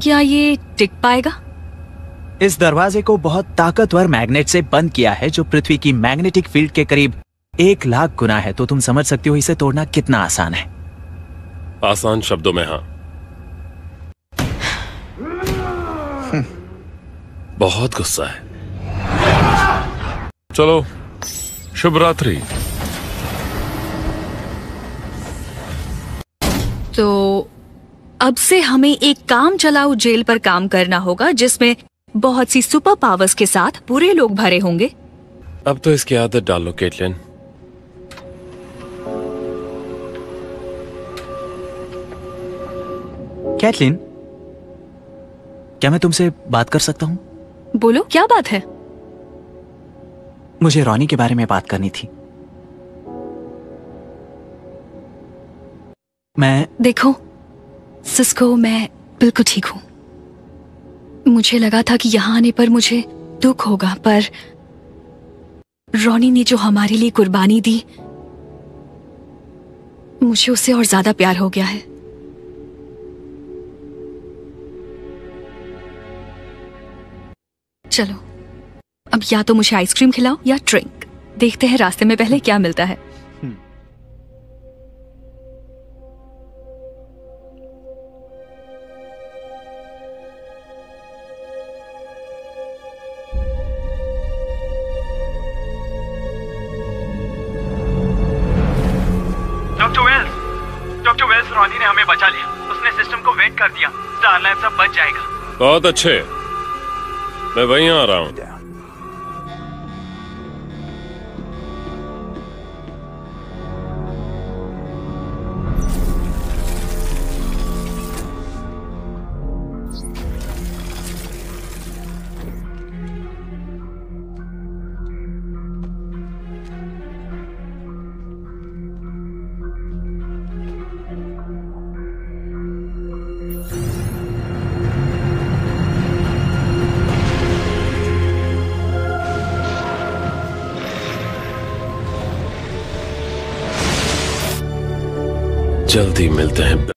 क्या ये टिक पाएगा? इस दरवाजे को बहुत ताकतवर मैग्नेट से बंद किया है जो पृथ्वी की मैग्नेटिक फील्ड के करीब 1,00,000 गुना है, तो तुम समझ सकते हो इसे तोड़ना कितना आसान है। आसान शब्दों में हाँ। बहुत गुस्सा है। चलो, शुभ रात्रि। तो अब से हमें एक काम चलाऊ जेल पर काम करना होगा जिसमें बहुत सी सुपर पावर्स के साथ पूरे लोग भरे होंगे। अब तो इसकी आदत डालो केटलिन। कैटलिन, क्या मैं तुमसे बात कर सकता हूँ? बोलो, क्या बात है? मुझे रॉनी के बारे में बात करनी थी। देखो सिस्को, मैं बिल्कुल ठीक हूँ। मुझे लगा था कि यहाँ आने पर मुझे दुख होगा, पर रॉनी ने जो हमारे लिए कुर्बानी दी, मुझे उससे और ज्यादा प्यार हो गया है। चलो, अब या तो मुझे आइसक्रीम खिलाओ या ड्रिंक। देखते हैं रास्ते में पहले क्या मिलता है। डॉक्टर वेल्स, रॉनी ने हमें बचा लिया। उसने सिस्टम को वेट कर दिया। स्टारलैब सब बच जाएगा। बहुत अच्छे, मैं वहीं आ रहा हूँ। जल्दी मिलते हैं।